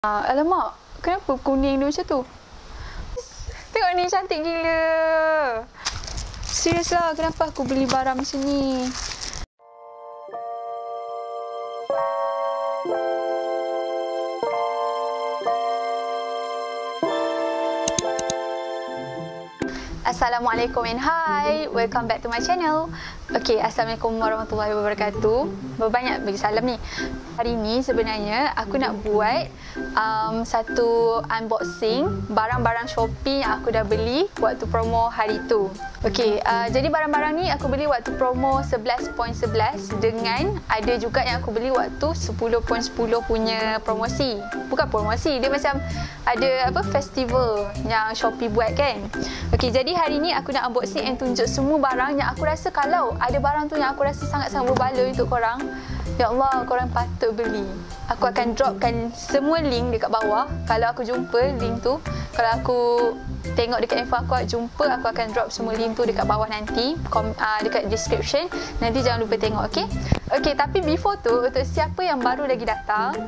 Alamak, kenapa kuning dia macam tu? Tengok ni, cantik gila. Serius lah, kenapa aku beli barang macam ni? Assalamualaikum and hi, welcome back to my channel. Okay, Assalamualaikum warahmatullahi wabarakatuh. Berbanyak bagi salam ni. Hari ni sebenarnya aku nak buat satu unboxing barang-barang Shopee yang aku dah beli waktu promo hari tu. Okay, jadi barang-barang ni aku beli waktu promo 11.11 dengan ada juga yang aku beli waktu 10.10 punya promosi. Bukan promosi, dia macam ada apa festival yang Shopee buat kan. Okay, jadi hari ni aku nak unboxing and tunjuk semua barang yang aku rasa kalau ada barang tu yang aku rasa sangat-sangat berbaloi untuk korang. Ya Allah, korang patut beli. Aku akan dropkan semua link dekat bawah. Kalau aku jumpa link tu, kalau aku tengok dekat info aku jumpa, aku akan drop semua link tu dekat bawah nanti, dekat description. Nanti jangan lupa tengok, okay? Okay, tapi before tu, untuk siapa yang baru lagi datang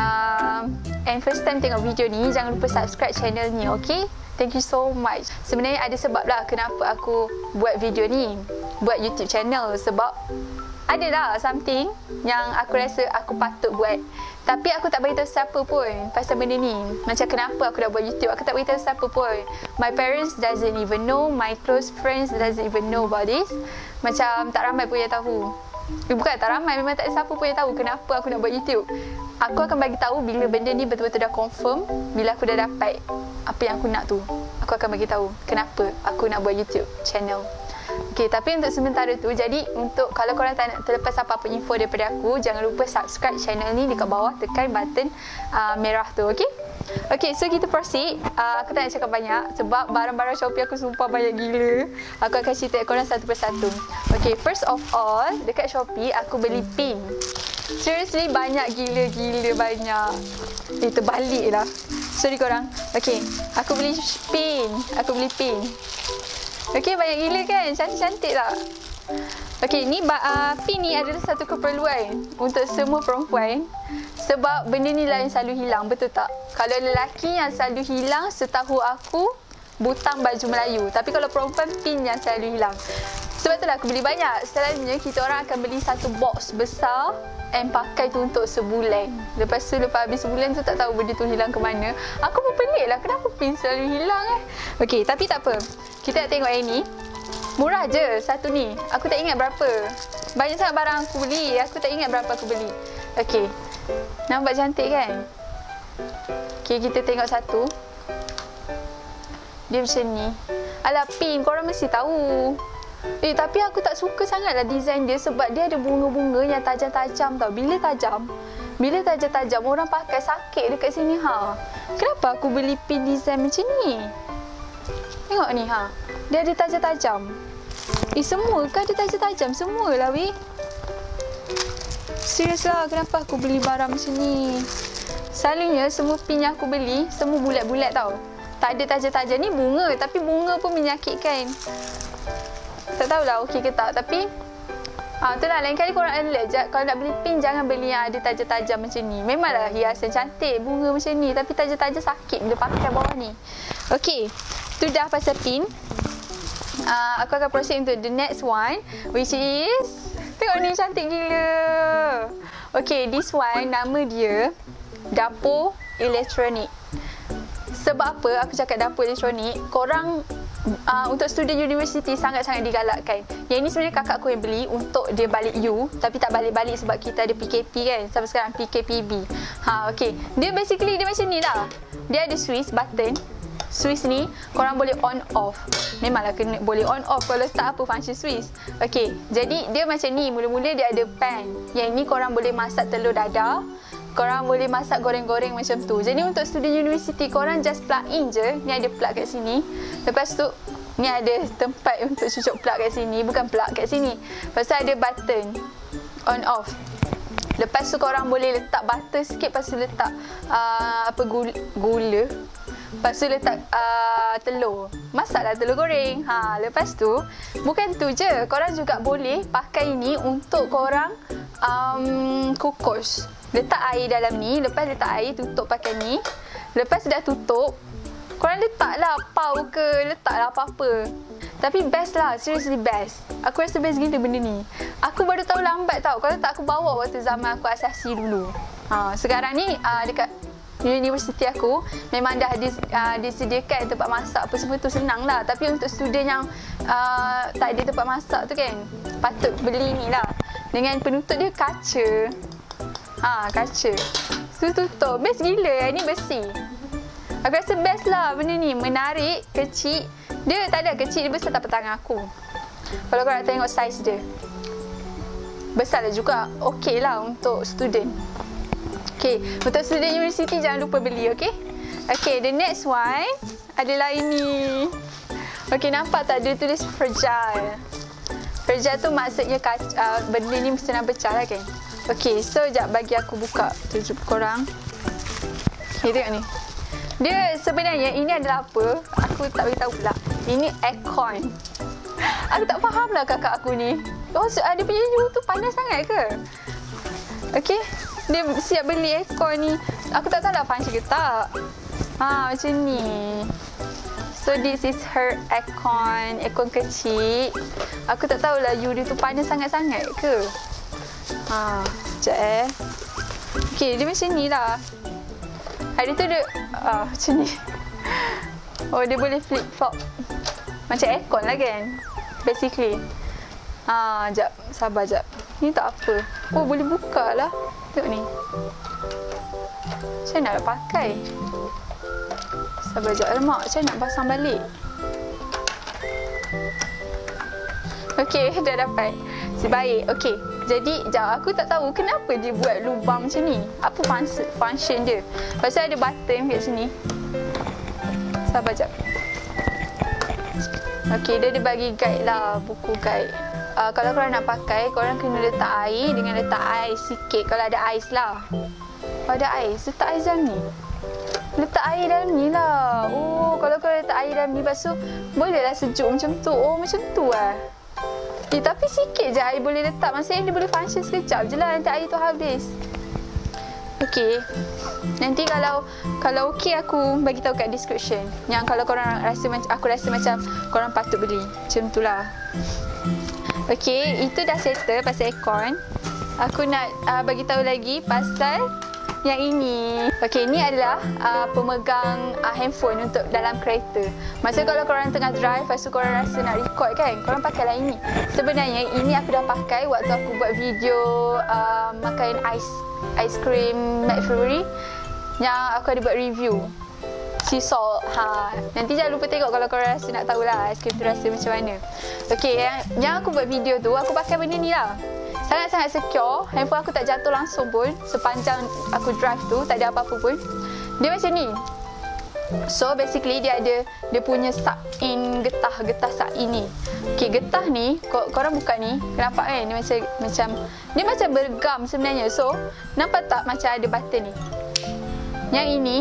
and first time tengok video ni, jangan lupa subscribe channel ni, okay? Thank you so much. Sebenarnya ada sebab lah kenapa aku buat video ni, buat YouTube channel. Sebab adalah something yang aku rasa aku patut buat. Tapi aku tak beritahu siapa pun pasal benda ni. Macam kenapa aku dah buat YouTube, aku tak beritahu siapa pun. My parents doesn't even know, my close friends doesn't even know about this. Macam tak ramai pun yang tahu. Bukan tak ramai, memang tak ada siapa pun yang tahu kenapa aku nak buat YouTube. Aku akan bagi tahu bila benda ni betul-betul dah confirm, bila aku dah dapat apa yang aku nak tu. Aku akan bagi tahu kenapa aku nak buat YouTube channel. Okay, tapi untuk sementara tu, jadi untuk kalau korang tak nak terlepas apa-apa info daripada aku, jangan lupa subscribe channel ni dekat bawah, tekan button merah tu, okay? Okay, so kita proceed. Aku tak nak cakap banyak sebab barang-barang Shopee aku sumpah banyak gila. Aku akan cerita korang satu persatu. Okay, first of all, dekat Shopee aku beli pin. Seriously, banyak gila-gila banyak. Terbalik lah. Sorry korang. Okay, aku beli pin. Okay, banyak gila kan? Cantik-cantik tak? Okay, ni pin ni adalah satu keperluan untuk semua perempuan. Sebab benda ni lah yang selalu hilang, betul tak? Kalau lelaki yang selalu hilang, setahu aku, butang baju Melayu. Tapi kalau perempuan, pin yang selalu hilang. Sebab itulah aku beli banyak. Selalunya kita orang akan beli satu box besar and pakai tu untuk sebulan. Lepas tu, lepas habis sebulan tu tak tahu benda tu hilang ke mana. Aku pun pelik lah, kenapa pin selalu hilang Okay, tapi tak apa. Kita nak tengok yang ni. Murah je satu ni. Aku tak ingat berapa. Banyak sangat barang aku beli. Aku tak ingat berapa aku beli. Okay, nampak cantik kan? Okay, kita tengok satu. Dia macam ni. Alah, pin korang mesti tahu. Tapi aku tak suka sangat lah design dia. Sebab dia ada bunga-bunga yang tajam-tajam tau. Bila tajam-tajam orang pakai sakit dekat sini Kenapa aku beli pin design macam ni? Tengok ni dia ada tajam-tajam. Semua kan ada tajam-tajam? Semualah weh. Serius lah, kenapa aku beli barang macam ni? Selalunya semua pin yang aku beli semua bulat-bulat tau. Tak ada tajam-tajam. Ni bunga, tapi bunga pun menyakitkan. Tak tahulah okey ke tak, tapi itulah, lain kali korang alert. Kalau nak beli pin, jangan beli yang ada tajam-tajam macam ni. Memanglah hiasan cantik, bunga macam ni, tapi tajam-tajam sakit bila pakai bawah ni. Okey, tu dah pasal pin. Aku akan proceed untuk the next one, which is, tengok ni cantik gila. Okay, this one nama dia dapur elektronik. Sebab apa aku cakap dapur elektronik? Korang untuk student universiti sangat-sangat digalakkan. Yang ni sebenarnya kakak aku yang beli untuk dia balik U, tapi tak balik-balik sebab kita ada PKP kan. Sampai sekarang PKPB. Okay, dia basically dia macam ni lah. Dia ada switch button. Switch ni korang boleh on off. Memanglah kena boleh on off, kalau tak apa function switch. Okay, jadi dia macam ni. Mula-mula dia ada pan. Yang ni korang boleh masak telur dadah, korang boleh masak goreng-goreng macam tu. Jadi untuk student university, korang just plug in je. Ni ada plug kat sini. Lepas tu ni ada tempat untuk cucuk plug kat sini. Bukan plug kat sini. Lepas tu ada button on off. Lepas tu korang boleh letak butter sikit. Lepas tu letak gula. Lepas tu letak telur. Masaklah telur goreng. Lepas tu bukan tu je, korang juga boleh pakai ini untuk korang kukus. letak air dalam ni. Lepas letak air, tutup pakai ni. Lepas dah tutup, korang letaklah pau ke, letaklah apa-apa. Tapi best lah, seriously best. Aku rasa best gila benda ni. Aku baru tahu lambat tau. Kalau tak aku bawa waktu zaman aku asasi dulu. Sekarang ni dekat universiti aku memang dah disediakan tempat masak apa semua tu, senang lah. Tapi untuk student yang tak ada tempat masak tu kan, patut beli ni lah. Dengan penutup dia kaca. Kaca. So tutup. Best gila. Ni bersih. Aku rasa best lah benda ni. Menarik, kecil. Dia tak ada kecil, dia besar tapak tangan aku. Kalau korang nak tengok saiz dia. Besar lah juga. Okey lah untuk student. Okay, untuk student universiti jangan lupa beli, okay? Okay, the next one adalah ini. Okay, nampak tak dia tulis fragile. Fragile tu maksudnya benda ni mesti nak pecah lah kan? Okay, so sekejap bagi aku buka tunjuk korang. Okay, tengok ni. Dia sebenarnya ini adalah apa? Aku tak beritahu pula. Ini aircon. Aku tak faham lah kakak aku ni. Oh, dia punya dulu tu panas sangat ke? Okay. Dia siap beli aircon ni. Aku tak tahu lah function ke tak. Macam ni. So this is her aircon. Aircon kecil. Aku tak tahulah dia tu panas sangat-sangat ke. Sekejap Okay, dia macam ni lah. Hari tu dia macam ni. Oh, dia boleh flip-flop. Macam aircon lah kan, basically. Sekejap, sabar sekejap. Ni tak apa. Oh, boleh buka lah. Tengok ni. Macam nak pakai. Sabar sekejap. Alamak, macam nak pasang balik. Okey, dah dapat. Sebaik. Okey. Jadi, aku tak tahu kenapa dia buat lubang macam ni. Apa function dia. Pasal ada button kat sini. Sabar sekejap. Okey, dia bagi guide lah. Buku guide. Kalau korang nak pakai, korang kena letak air dengan letak ais sikit. Kalau ada ais lah. Kalau ada ais, letak ais dalam ni. Letak air dalam ni lah. Oh, kalau korang letak air dalam ni, lepas tu bolehlah sejuk macam tu. Oh, macam tu lah. Tapi sikit je air boleh letak. Maksudnya dia boleh function sekejap je lah nanti air tu habis. Okey. Nanti kalau okey aku bagi tahu kat description. Yang kalau korang rasa aku rasa macam korang patut beli. Macam tu lah. Okey, itu dah settle pasal aircon. Aku nak bagi tahu lagi pasal yang ini. Okey, ni adalah pemegang handphone untuk dalam kereta. Maksudnya kalau korang tengah drive, lepas tu korang rasa nak record kan, korang pakailah ini. Sebenarnya ini aku dah pakai waktu aku buat video makan ice cream McFlurry yang aku ada buat review. Sea salt. Nanti jangan lupa tengok kalau korang rasa nak tahulah ice cream tu rasa macam mana. Okey, yang aku buat video tu aku pakai benda ni lah. Sangat-sangat secure. Handphone aku tak jatuh langsung pun sepanjang aku drive tu, tak ada apa-apa pun. Dia macam ni. So basically dia punya suck-in getah suck-in ni. Okey, getah ni korang buka ni, nampak kan dia macam dia bergam sebenarnya. So nampak tak macam ada button ni. Yang ini.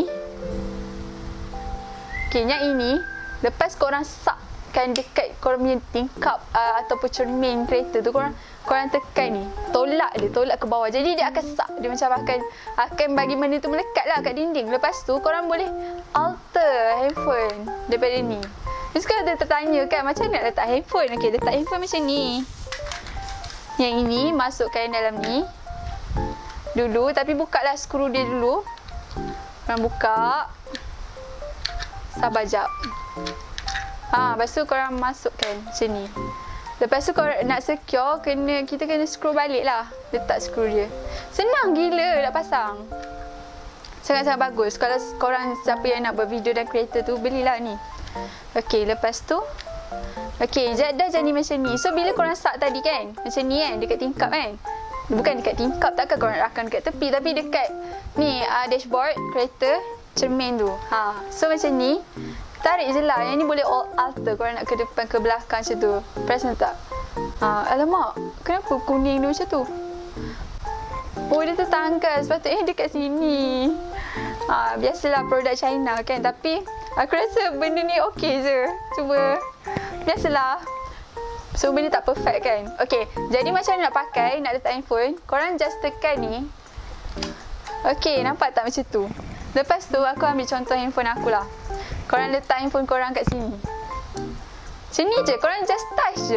Okey, yang ini lepas korang suckkan dekat korang punya tingkap ataupun cermin kereta tu, korang tekan ni, tolak ke bawah. Jadi dia akan suck, dia macam akan bagi benda tu melekat lah kat dinding. Lepas tu korang boleh alter handphone daripada ni. Terus kalau dia tertanya kan macam nak letak handphone. Okey, letak handphone macam ni. Yang ini masukkan dalam ni dulu, tapi bukalah skru dia dulu. Korang buka. Sabar jap. Lepas tu korang masukkan macam ni. Lepas tu korang nak secure, kita kena screw balik lah. Letak screw dia. Senang gila nak pasang. Sangat-sangat bagus. Kalau korang siapa yang nak buat video dan kereta tu, belilah ni. Okey, lepas tu okey, dah jadi macam ni. So bila korang start tadi kan, macam ni kan, dekat tingkap kan. Bukan dekat tingkap, takkan korang rakam dekat tepi, tapi dekat ni dashboard kereta, cermin tu. So macam ni. Tarik je lah. Yang ni boleh alter. Korang nak ke depan, ke belakang macam tu. Press tak? Alamak. Kenapa kuning dia macam tu? Oh, dia tertanggal. Sepatutnya dekat sini. Biasalah produk China kan. Tapi aku rasa benda ni okey je. Cuba. Biasalah. So, benda tak perfect kan. Okay. Jadi macam nak pakai, nak letak handphone. Korang just tekan ni. Okey, nampak tak macam tu? Lepas tu aku ambil contoh handphone aku lah. Korang letak handphone korang kat sini. Macam ni je, korang just touch je.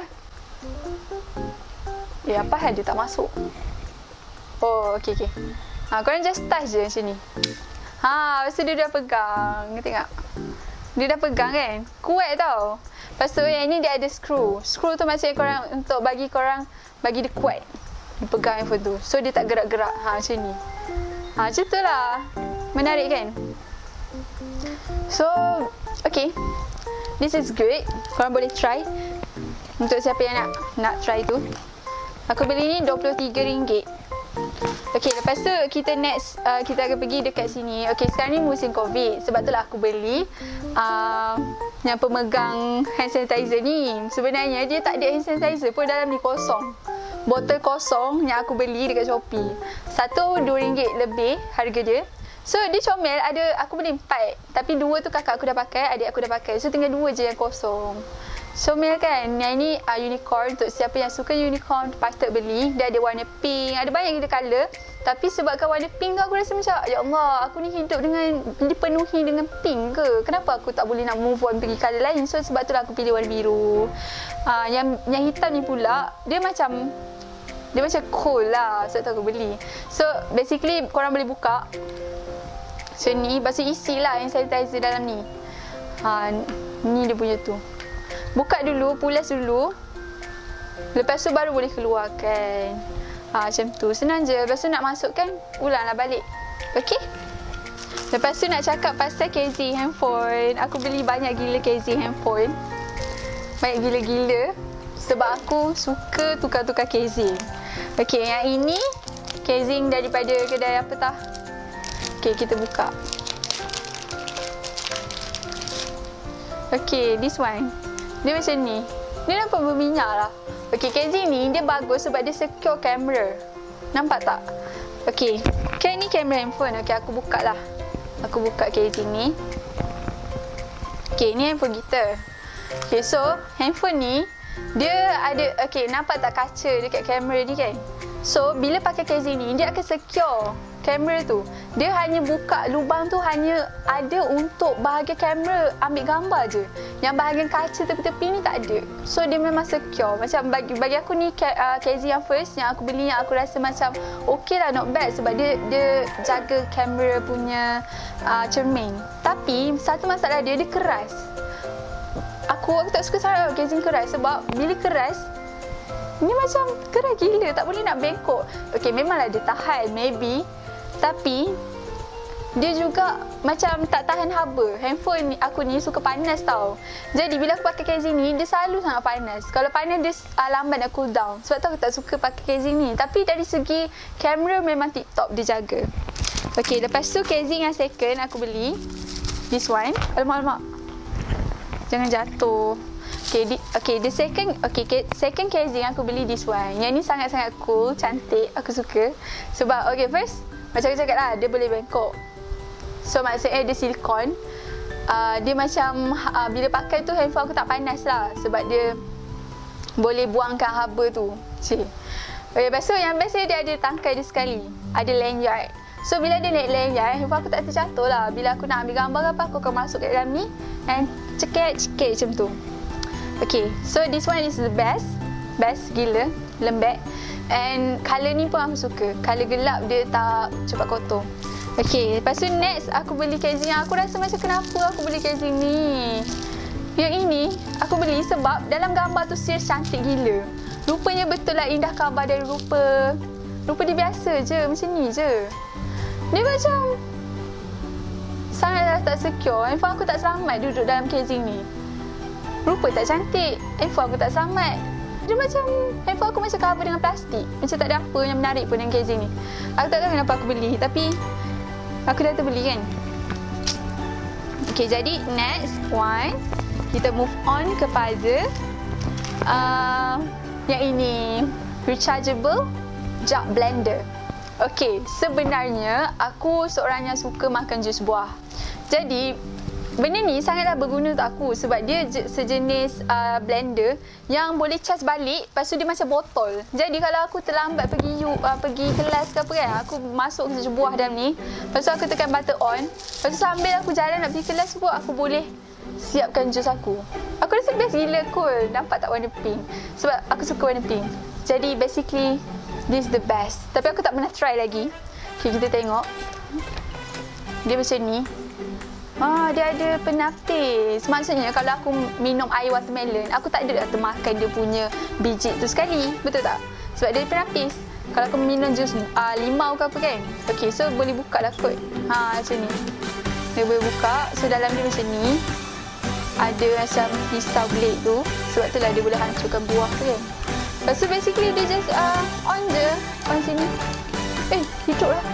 Apa hal dia tak masuk? Oh, okey. Korang just touch je macam ni. Lepas tu dia dah pegang. Tengok. Dia dah pegang kan? Kuat tau. Lepas tu yang ni dia ada screw. Screw tu maksudnya korang untuk bagi dia kuat. Dia pegang handphone tu. So dia tak gerak-gerak. Macam ni. Macam tu lah. Menarik kan? So, okay. This is good. Korang boleh try. Untuk siapa yang nak try tu. Aku beli ni RM23. Okay, lepas tu kita next kita akan pergi dekat sini. Okay, sekarang ni musim COVID. Sebab tu lah aku beli yang pemegang hand sanitizer ni. Sebenarnya dia tak ada hand sanitizer pun, dalam ni kosong. Botol kosong yang aku beli dekat Shopee. Satu RM2 lebih harga dia. So dia comel, aku beli 4. Tapi 2 tu kakak aku dah pakai, adik aku dah pakai. So tinggal 2 je yang kosong. Comel kan? Yang ni unicorn. Untuk siapa yang suka unicorn patut beli. Dia ada warna pink, ada banyak gila colour. Tapi sebabkan warna pink tu aku rasa macam, ya Allah, aku ni hidup dengan dipenuhi dengan pink ke? Kenapa aku tak boleh nak move on pergi colour lain? So sebab tu lah aku pilih warna biru. Yang hitam ni pula dia macam cool lah. Sebab tu aku beli. So basically korang boleh buka macam ni. Lepas tu isi lah yang sanitizer dalam ni. Ni dia punya tu. Buka dulu, pulas dulu. Lepas tu baru boleh keluarkan. Macam tu. Senang je. Lepas tu nak masukkan, ulanglah balik. Okay? Lepas tu nak cakap pasal casing handphone. Aku beli banyak gila casing handphone. Banyak gila-gila. Sebab aku suka tukar-tukar casing. Okay, yang ini casing daripada kedai apa tah? Okay, kita buka. Okay, this one. Dia macam ni. Dia nampak berminyak lah. Okay, casing ni dia bagus sebab dia secure kamera. Nampak tak? Okay, kan ni kamera handphone. Okay, aku buka lah. Aku buka casing ni. Okay, ni handphone kita. Okay, so handphone ni dia ada, okay, nampak tak kaca dekat kamera ni kan? So, bila pakai casing ni, dia akan secure kamera tu. Dia hanya buka lubang tu hanya ada untuk bahagian kamera ambil gambar je. Yang bahagian kaca tepi-tepi ni tak ada. So, dia memang secure. Macam bagi aku ni casing yang first yang aku beli, yang aku rasa macam okay lah, not bad. Sebab dia jaga kamera punya cermin. Tapi, satu masalah dia keras. Aku tak suka sangat casing keras sebab bila keras ni macam keras gila, tak boleh nak bengkok. Okay, memanglah dia tahan maybe, tapi dia juga macam tak tahan haba. Handphone aku ni suka panas tau. Jadi bila aku pakai casing ni, dia selalu sangat panas. Kalau panas dia lambat nak cool down. Sebab tu aku tak suka pakai casing ni. Tapi dari segi kamera memang tip-top, dia jaga. Okay, lepas tu casing yang second aku beli this one. Alamak. Jangan jatuh. Okay, the second casing aku beli this one. Yang ni sangat-sangat cool, cantik, aku suka. Sebab okay, first macam aku cakap lah, dia boleh bengkok. So maksudnya dia silikon. Dia macam bila pakai tu handphone aku tak panas lah. Sebab dia boleh buangkan haba tu. Okay, lepas tu yang best dia ada tangkai dia sekali. Ada lanyard. So bila dia naik lanyard, handphone aku tak terjatuh lah. Bila aku nak ambil gambar apa, aku akan masuk kat dalam ni and cekik macam tu. Okay, so this one is the best gila, lembek. And colour ni pun aku suka. Colour gelap dia tak cepat kotor. Okay, lepas tu next aku beli casing yang aku rasa macam kenapa aku beli casing ni. Yang ini aku beli sebab dalam gambar tu serius cantik gila. Rupanya betul lah indah khabar dari rupa dia biasa je, macam ni je. Dia macam sangatlah tak secure. Handphone aku tak selamat duduk dalam casing ni. Rupa tak cantik, handphone aku tak selamat. Dia macam, handphone aku macam cover dengan plastik. Macam tak ada apa yang menarik pun dengan casing ni. Aku tak tahu kenapa aku beli, tapi aku dah terbeli kan. Okay, jadi next one, kita move on kepada yang ini, rechargeable jug blender. Okay, sebenarnya aku seorang yang suka makan jus buah. Jadi benda ni sangatlah berguna untuk aku sebab dia sejenis blender yang boleh charge balik, lepas tu dia macam botol. Jadi kalau aku terlambat pergi kelas ke apa kan, aku masuk buah dalam ni, lepas tu aku tekan button on, lepas tu sambil aku jalan nak pergi kelas pun aku boleh siapkan jus aku. Aku rasa best gila cool. Nampak tak warna pink? Sebab aku suka warna pink. Jadi basically this the best. Tapi aku tak pernah try lagi. Okay, kita tengok. Dia macam ni. Dia ada penapis. Maksudnya kalau aku minum air watermelon, aku tak ada termakan dia punya biji tu sekali. Betul tak? Sebab dia ada penapis. Kalau aku minum jus limau ke apa kan. Okay, so boleh buka lah kot. Macam ni. Dia boleh buka. So dalam dia macam ni. Ada macam pisau blade tu. Sebab tu lah dia boleh hancurkan buah tu kan. Lepas tu basically dia just on je. On sini. Hidup lah.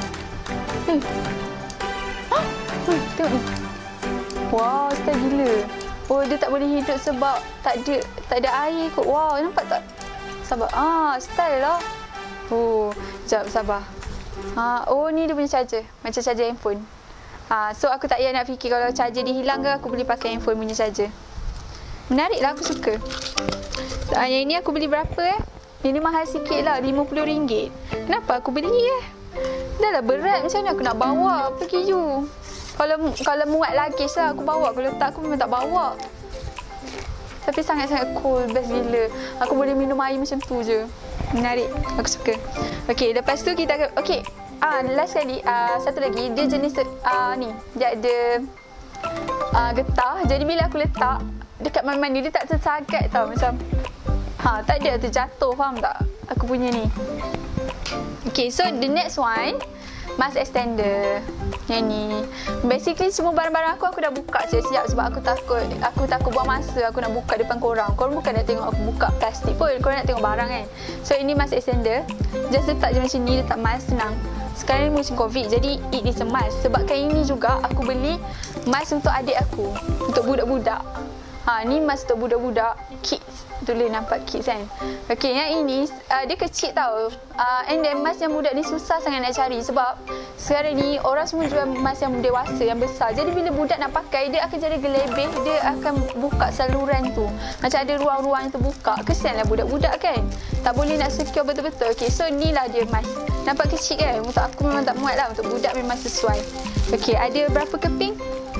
Tengok ni. Wow, style gila. Oh, dia tak boleh hidup sebab tak ada air kot. Wow, nampak tak? Sabar. Style lah. Oh, sekejap, sabar. Oh, ni dia punya charger. Macam charger handphone. So aku tak payah nak fikir kalau charger dia hilang ke, aku boleh pakai handphone punya charger. Menarik lah, aku suka. Yang ini aku beli berapa Ini mahal sikit lah, RM50. Kenapa aku beli Dah lah berat, macam mana aku nak bawa pergi you. Kalau muat luggage lah aku bawa, kalau tak aku memang tak bawa. Tapi sangat-sangat cool, best gila. Aku boleh minum air macam tu je. Menarik, aku suka. Okay, lepas tu kita akan, okay. Last kali, satu lagi, dia jenis ni, dia ada getah. Jadi bila aku letak dekat mandi, dia tak tersagat tau, macam tak ada terjatuh, faham tak? Aku punya ni. Okay, so the next one, mask extender. Yang ni. Basically semua barang-barang aku dah buka siap-siap sebab aku takut buang masa aku nak buka depan korang. Korang bukan nak tengok aku buka plastik pun, korang nak tengok barang kan. So ini mask extender. Just letak je macam ni, letak mask, senang. Sekarang ni musim COVID, jadi it is a mask. Sebab kain ini juga aku beli mask untuk adik aku, untuk budak-budak. Ni mask untuk budak-budak, kids. Tulis nampak kids kan. Okay, yang ini dia kecil tau. And then mask yang budak ni susah sangat nak cari sebab sekarang ni orang semua jual mask yang dewasa, yang besar. Jadi bila budak nak pakai, dia akan jadi gelebih, dia akan buka saluran tu. Macam ada ruang-ruang yang terbuka. Kesianlah budak-budak kan. Tak boleh nak secure betul-betul. Okay, so inilah dia mask. Nampak kecil kan? Untuk aku memang tak muat lah. Untuk budak memang sesuai. Okay, ada berapa keping?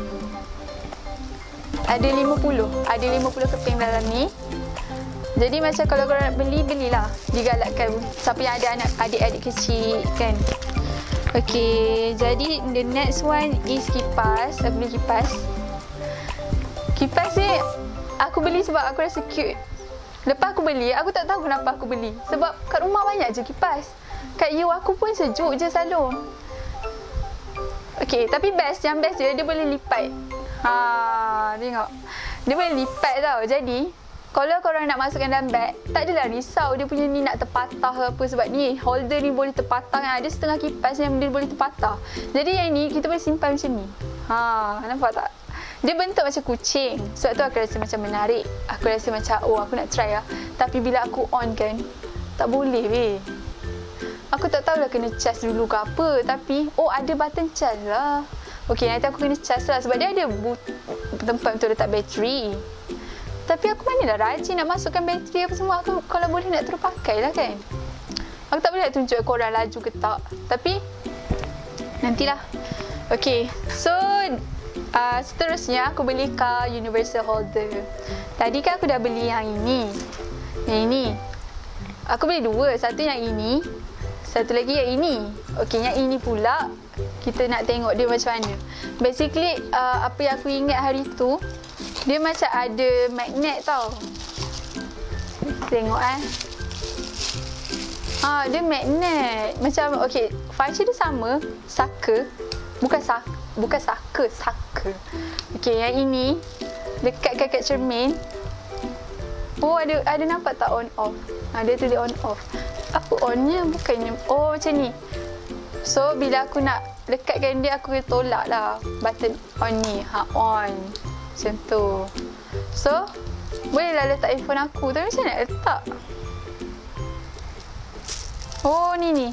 Ada 50. Ada 50 keping dalam ni. Jadi macam kalau korang nak beli, belilah. Digalakkan siapa yang ada anak adik-adik kecil kan. Okay, jadi the next one is kipas. Aku beli kipas. Kipas ni aku beli sebab aku rasa cute. Lepas aku beli, aku tak tahu kenapa aku beli. Sebab kat rumah banyak je kipas. Kat you aku pun sejuk je selalu. Okay, tapi yang best dia boleh lipat. Tengok. Dia boleh lipat tau. Jadi kalau korang nak masukkan dalam beg, tak adalah risau dia punya ni nak terpatah ke apa. Sebab ni holder ni boleh terpatah kan. Ada setengah kipas yang dia boleh terpatah. Jadi yang ni kita boleh simpan macam ni. Nampak tak? Dia bentuk macam kucing. Sebab tu aku rasa macam menarik. Aku rasa macam aku nak try lah. Tapi bila aku on kan, tak boleh weh. Aku tak tahulah kena charge dulu ke apa. Tapi ada button charge lah. Okay, nanti aku kena charge lah. Sebab dia ada tempat untuk letak bateri. Tapi aku mana dah rajin nak masukkan bateri apa semua. Aku kalau boleh nak terus pakai lah kan. Aku tak boleh nak tunjuk korang laju ke tak. Tapi nantilah. Okay, so seterusnya aku beli car universal holder. Tadi kan aku dah beli yang ini. Yang ini aku beli dua. Satu yang ini, satu lagi yang ini. Okay, yang ini pula kita nak tengok dia macam mana. Basically apa yang aku ingat hari tu, dia macam ada magnet tau. Tengok dia magnet. Macam okay, function dia sama. Saka. Bukan saka. Okay, yang ini dekatkan kat cermin. Ada nampak tak on off? Dia tulis on off. Apa onnya? Bukannya macam ni. So bila aku nak dekatkan dia, aku tolak lah button on ni. On. Macam tu. So bolehlah letak handphone aku. Tapi macam mana nak letak? Ni.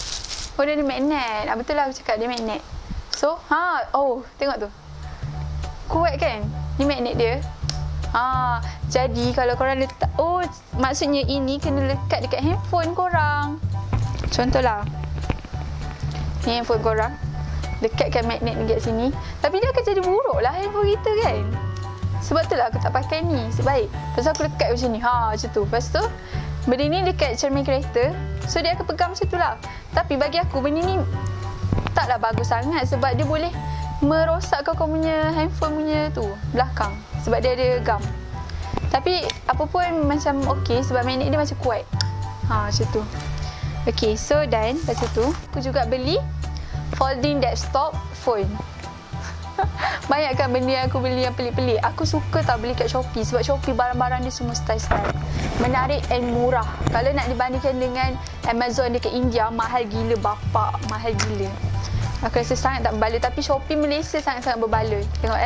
Dia ada magnet. Betul lah aku cakap dia magnet. So tengok tu. Kuat kan? Ni magnet dia. Jadi kalau korang letak, maksudnya ini kena lekat dekat handphone korang. Contohlah, ni handphone korang, dekatkan magnet dekat sini. Tapi dia akan jadi buruk lah handphone kita kan. Sebab tu lah aku tak pakai ni, sebaik. Lepas tu aku lekat macam ni, macam tu. Lepas tu benda ni dekat cermin kereta, so dia akan pegang macam tu lah. Tapi bagi aku benda ni taklah bagus sangat sebab dia boleh merosakkan kau punya handphone punya tu belakang sebab dia ada gam. Tapi apa pun macam okey sebab magnet dia macam kuat. Macam tu. Okey, so dan lepas tu aku juga beli folding desktop phone. Banyak kan benda yang aku beli yang pelik-pelik. Aku suka tak beli kat Shopee sebab Shopee barang-barang dia semua style-style. Menarik and murah. Kalau nak dibandingkan dengan Amazon dekat India, mahal gila bapak, mahal gila. Aku rasa sangat tak berbaloi. Tapi Shopee Malaysia sangat-sangat berbaloi. Tengok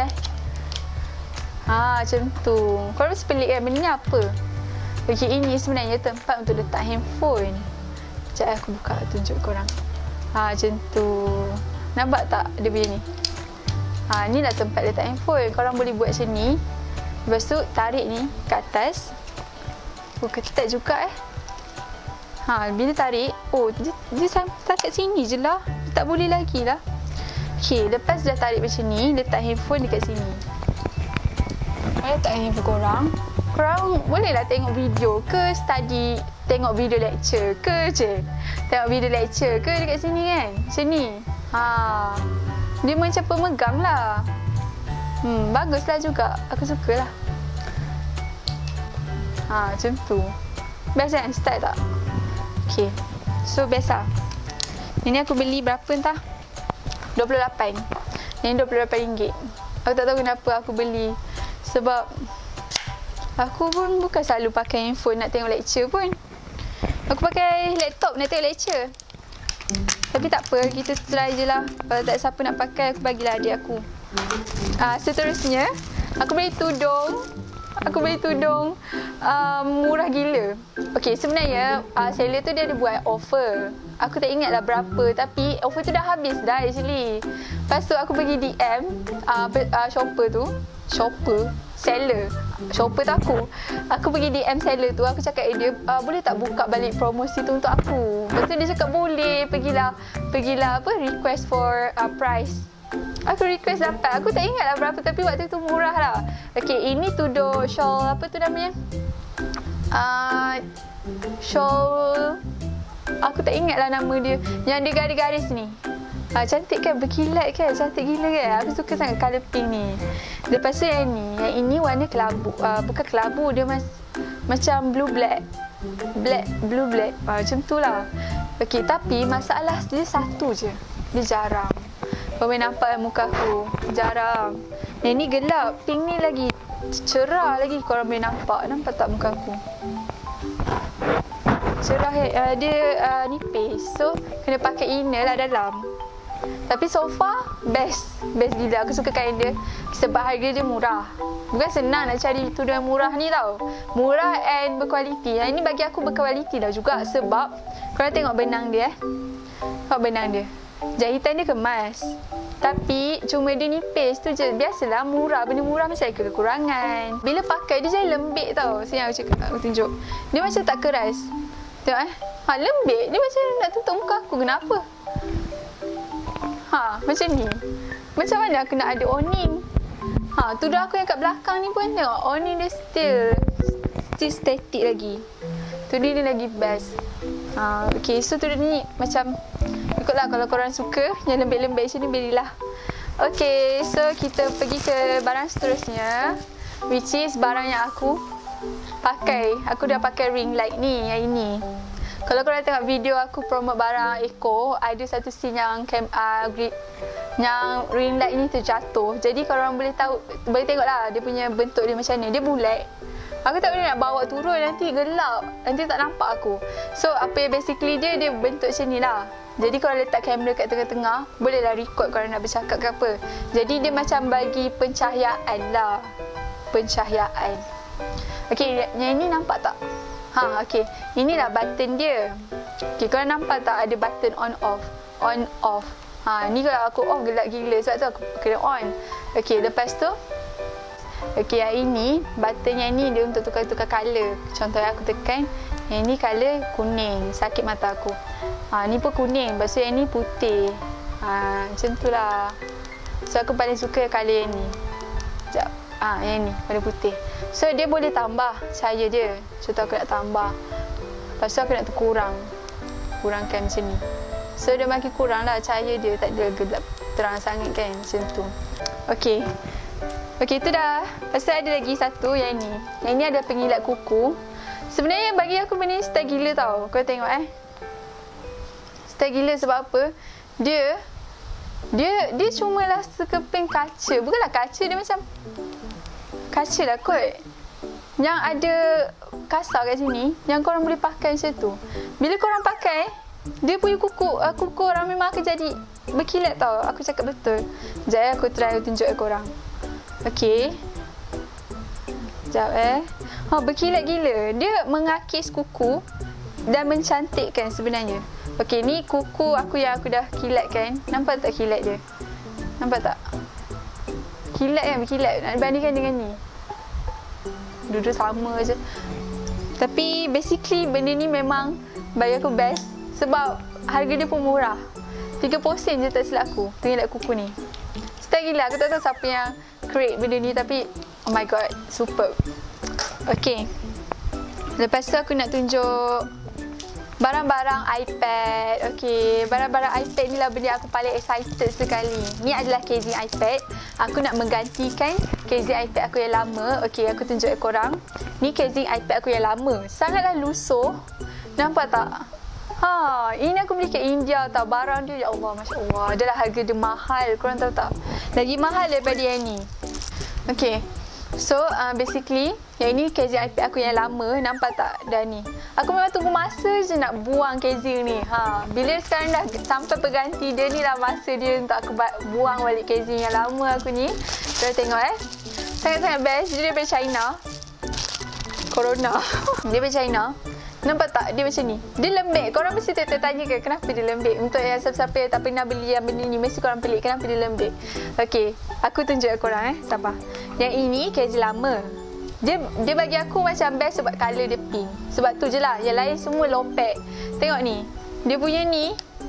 macam tu. Korang mesti pelik kan benda ni apa? Okey, ini sebenarnya tempat untuk letak handphone. Sekejap aku buka tunjuk korang. Macam tu. Nampak tak dia punya ni? Ni lah tempat letak handphone. Korang boleh buat macam ni. Lepas tu tarik ni ke atas. Ketat juga bila tarik, dia sampai kat sini je lah. Tak boleh lagi lah. Okey, lepas dah tarik macam ni, letak handphone dekat sini. Letak handphone korang. Korang bolehlah tengok video ke study, tengok video lecture ke je. Tengok video lecture ke dekat sini kan. Macam ni. Dia macam pemegang lah. Baguslah juga. Aku sukalah. Macam tu. Best kan? Style tak? Okay. So, biasa. Ini aku beli berapa entah? 28. Ini RM28. Aku tak tahu kenapa aku beli. Sebab aku pun bukan selalu pakai handphone nak tengok lecture pun. Aku pakai laptop nak tengok lecture. Tapi tak apa, kita try je lah. Kalau tak siapa nak pakai, aku bagilah adik aku. Seterusnya, aku beli tudung. Murah gila. Okey, sebenarnya seller tu dia ada buat offer. Aku tak ingat lah berapa, tapi offer tu dah habis dah actually. Lepas tu aku pergi DM seller tu aku pergi DM seller tu. Aku cakap dia boleh tak buka balik promosi tu untuk aku. Lepas tu dia cakap boleh. Pergilah request for price. Aku request dapat. Aku tak ingat lah berapa, tapi waktu tu murah lah. Okey, ini tudung shawl, apa tu namanya? Shawl, aku tak ingat lah nama dia. Yang ada garis-garis ni. Cantik kan? Berkilat kan? Cantik gila kan? Aku suka sangat colour pink ni. Lepas tu yang ni. Yang ini warna kelabu. Bukan kelabu. Dia macam blue black. Blue black. Macam tu lah. Okey, tapi masalah dia satu je. Dia jarang. Kau boleh nampak muka aku. Jarang. Yang ni gelap. Pink ni lagi cerah lagi. Korang boleh nampak. Nampak tak muka aku? Cerah. Dia nipis. So, kena pakai inner lah dalam. Tapi so far, best gila. Aku suka kain dia. Sebab harga dia murah. Bukan senang nak cari tudung murah ni tau. Murah and berkualiti. Yang ini bagi aku berkualiti lah juga. Sebab, korang tengok benang dia. Tengok benang dia. Jahitan dia kemas. Tapi cuma dia nipis tu je. Biasalah murah. Benda murah mesti ada kekurangan. Bila pakai dia jadi lembik tau. Sini aku tunjuk. Dia macam tak keras. Tengok lembik. Dia macam nak tutup muka aku. Kenapa? Macam ni. Macam mana aku nak ada awning? Tudung aku yang kat belakang ni pun tengok. Awning dia still static lagi. Tudung dia lagi best. Okay, so tudung ni macam ikutlah kalau korang suka yang lembik-lembik macam ni, belilah. Okay, so kita pergi ke barang seterusnya, which is barang yang aku pakai. Aku dah pakai ring light ni, yang ini. Kalau korang tengok video aku promote barang Eco, ada satu scene yang ring light ni terjatuh. Jadi korang boleh tengoklah dia punya bentuk dia macam ni. Dia bulat. Aku tak boleh nak bawa turun, nanti gelap. Nanti tak nampak aku. So, apa yang basically dia bentuk macam ni lah. Jadi, kalau letak kamera kat tengah-tengah, bolehlah record kalau nak bercakap ke apa. Jadi, dia macam bagi pencahayaan lah. Pencahayaan. Okay, yang ini nampak tak? Okay. Inilah button dia. Okay, korang nampak tak ada button on off? On off. Ni kalau aku off gelap gila, sebab tu aku kena on. Okey, lepas tu okey, yang ini button yang ni dia untuk tukar-tukar color. Contohnya aku tekan, yang ni color kuning, sakit mata aku. Ni pun kuning, lepas tu yang ni putih. Macam tu lah. So aku paling suka color yang ni. Sekejap. Yang ni warna putih. So dia boleh tambah cahaya dia. Contoh aku nak tambah, lepas tu aku nak kurangkan macam ni. So dia makin kurang lah cahaya dia, tak ada gelap terang sangat kan, macam tu. Okey, itu dah. Lepas tu ada lagi satu yang ni. Yang ni ada pengilat kuku. Sebenarnya bagi aku benda ni style gila tau. Kau tengok style gila sebab apa? Dia cuma lah sekeping kaca. Bukanlah kaca, dia macam kaca lah kot. Yang ada kasar kat sini, yang korang boleh pakai macam tu. Bila korang pakai, dia punya kuku korang memang akan jadi berkilat tau. Aku cakap betul. Sekejap aku try tunjuk korang. Okey. Sekejap berkilat gila. Dia mengakis kuku dan mencantikkan sebenarnya. Okey, ni kuku aku yang aku dah kilatkan. Nampak tak kilat dia? Nampak tak? Kilat kan, berkilat. Nak bandingkan dengan ni. Dua-dua sama je. Tapi basically benda ni memang bagi aku best sebab harga dia pun murah. 30 sen je tak silap aku, pengilat kuku ni. Style gila, aku tak tahu siapa yang create benda ni tapi oh my god, superb. Okey. Lepas tu aku nak tunjuk barang-barang iPad. Okey, barang-barang iPad ni lah benda aku paling excited sekali. Ni adalah casing iPad. Aku nak menggantikan casing iPad aku yang lama. Okey, aku tunjuk korang. Ni casing iPad aku yang lama. Sangatlah lusuh. Nampak tak? Ini aku beli kat India tau. Barang dia, ya Allah, Masya Allah. Adalah harga dia mahal. Korang tahu tak? Lagi mahal daripada yang ni. Okey. So, basically, yang ini casing iPad aku yang lama. Nampak tak dah ni? Aku memang tunggu masa je nak buang casing ni. Bila sekarang dah sampai berganti, dia ni lah masa dia untuk aku buang balik casing yang lama aku ni. Korang tengok sangat-sangat best. Dia daripada China. Corona. Dia daripada China. Nampak tak? Dia macam ni. Dia lembek. Korang mesti tertanya ke kenapa dia lembek? Untuk yang siapa-siapa yang tak pernah beli yang benda ni, mesti korang pelik kenapa dia lembek. Okey, aku tunjuk korang sabar. Yang ini casing lama. Dia bagi aku macam best sebab colour dia pink. Sebab tu je lah. Yang lain semua lopek. Tengok ni. Dia punya ni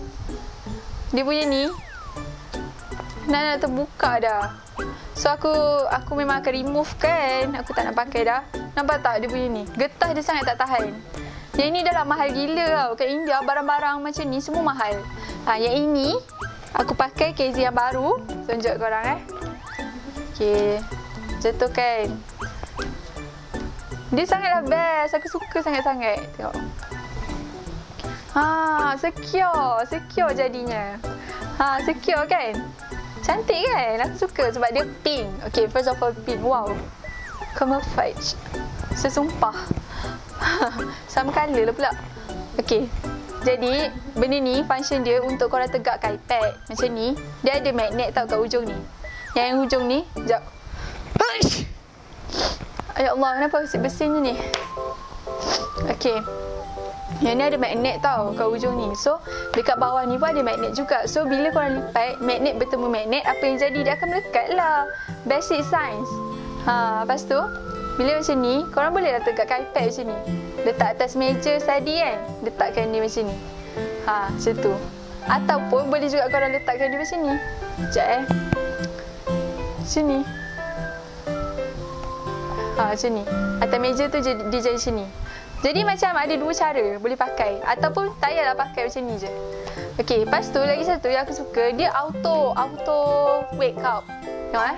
nak terbuka dah. So aku memang akan remove kan. Aku tak nak pakai dah. Nampak tak dia punya ni? Getah dia sangat tak tahan. Yang ini dah lah mahal gila tau. Kat India barang-barang macam ni semua mahal. Yang ini aku pakai casing yang baru. Tunjuk korang Okey. Jatuh kan. Dia sangatlah best. Aku suka sangat-sangat. Tengok. Secure jadinya. Secure kan? Cantik kan? Aku suka sebab dia pink. Okay, first of all pink. Wow. Camouflage. Sesumpah. Sama colour lah pula. Okay. Jadi, benda ni function dia untuk korang tegakkan iPad. Macam ni. Dia ada magnet tau kat ujung ni. Yang hujung ni. Sekejap. Ya Allah, kenapa bersin-bersin ni? Okay. Yang ni ada magnet tau kat ujung ni. So, dekat bawah ni pun ada magnet juga. So, bila korang lipat, magnet bertemu magnet, apa yang jadi? Dia akan melekat lah. Basic science. Lepas tu, bila macam ni, korang boleh lah tegakkan iPad macam ni. Letak atas meja study kan? Letakkan dia macam ni. Macam tu. Ataupun boleh juga korang letakkan dia macam ni. Sekejap macam ni. Macam ni. Atas meja tu dia jadi macam ni. Jadi macam ada dua cara boleh pakai. Ataupun tak payahlah pakai macam ni je. Okey, lepas tu lagi satu yang aku suka, dia auto wake up. Tengok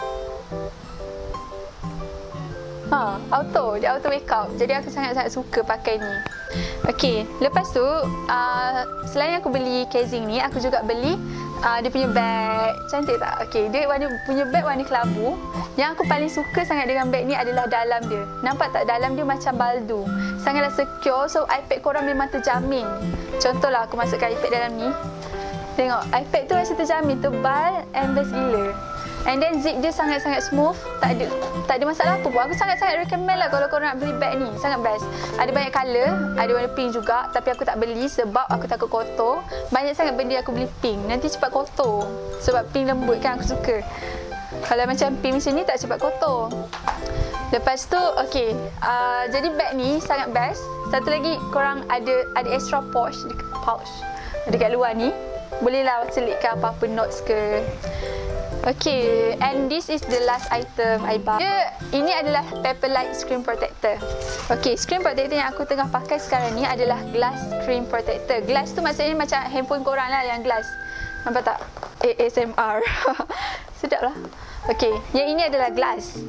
dia auto wake up. Jadi aku sangat-sangat suka pakai ni. Okey, lepas tu selain aku beli casing ni, aku juga beli dia punya bag. Cantik tak? Okey, dia punya bag warna kelabu. Yang aku paling suka sangat dengan bag ni adalah dalam dia. Nampak tak? Dalam dia macam baldu. Sangatlah secure. So, iPad korang memang terjamin. Contohlah aku masukkan iPad dalam ni. Tengok, iPad tu macam terjamin. Tebal and best gila. And then zip dia sangat-sangat smooth. Tak ada masalah apa pun. Aku sangat-sangat recommend lah kalau korang nak beli bag ni. Sangat best. Ada banyak colour. Ada warna pink juga. Tapi aku tak beli sebab aku takut kotor. Banyak sangat benda aku beli pink. Nanti cepat kotor. Sebab pink lembut kan aku suka. Kalau macam pink macam ni tak cepat kotor. Lepas tu, okay. Jadi bag ni sangat best. Satu lagi, korang ada extra pouch dekat luar ni. Bolehlah selitkan apa-apa notes ke. Okay, and this is the last item I buy. Ini adalah Paperlike Screen Protector. Okay, screen protector yang aku tengah pakai sekarang ni adalah glass screen protector. Glass tu maksudnya macam handphone korang lah yang glass. Nampak tak? ASMR. Sedap lah. Okay, yang ini adalah glass.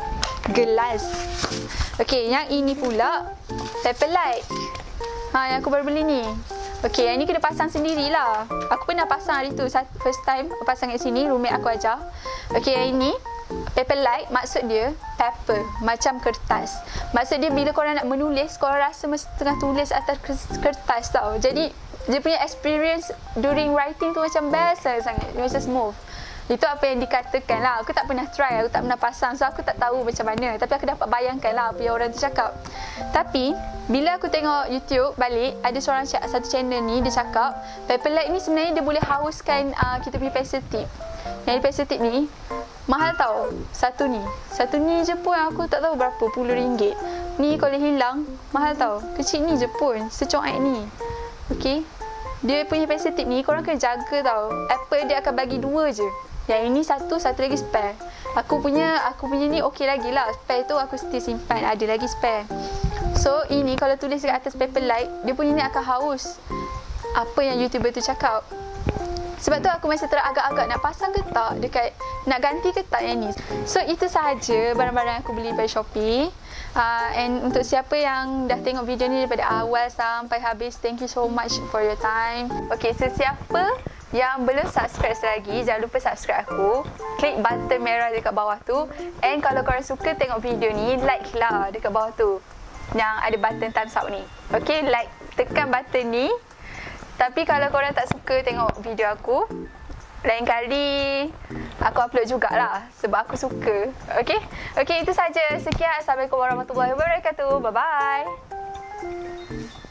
Okay, yang ini pula Paperlike. Yang aku baru beli ni. Okay, yang ni kena pasang sendirilah. Aku pernah pasang hari tu, first time aku pasang kat sini, roommate aku ajar. Okay, yang ini Paperlike, maksud dia paper, macam kertas. Maksud dia bila korang nak menulis, korang rasa mesti tengah tulis atas kertas tau. Jadi dia punya experience during writing tu macam best lah sangat, macam smooth. Itu apa yang dikatakan lah. Aku tak pernah try, aku tak pernah pasang, so aku tak tahu macam mana. Tapi aku dapat bayangkan lah apa yang orang tu cakap. Tapi bila aku tengok YouTube balik, ada satu channel ni, dia cakap Paperlike ni sebenarnya dia boleh hauskan kita punya pencil tip. Yang pencil tip ni mahal tau. Satu ni je pun aku tak tahu berapa puluh ringgit. Ni kalau hilang mahal tau. Kecil ni je pun, secoek ni. Okay, dia punya pencil tip ni korang kena jaga tau. Apple dia akan bagi 2 je. Yang ini satu lagi spare. Aku punya ni okey lagi lah. Spare tu aku still simpan, ada lagi spare. So ini kalau tulis dekat atas Paperlike, dia punya ni akan haus apa yang YouTuber tu cakap. Sebab tu aku masih teragak-agak nak pasang ke tak dekat, nak ganti ke tak yang ni. So itu sahaja barang-barang yang aku beli dari Shopee. And untuk siapa yang dah tengok video ni daripada awal sampai habis, thank you so much for your time. Okay, so siapa yang belum subscribe lagi, jangan lupa subscribe aku. Klik button merah dekat bawah tu. And kalau korang suka tengok video ni, like lah dekat bawah tu, yang ada button thumbs up ni. Okay, like, tekan button ni. Tapi kalau korang tak suka tengok video aku, lain kali aku upload jugalah sebab aku suka. Okay, itu saja. Sekian. Assalamualaikum warahmatullahi wabarakatuh. Bye-bye.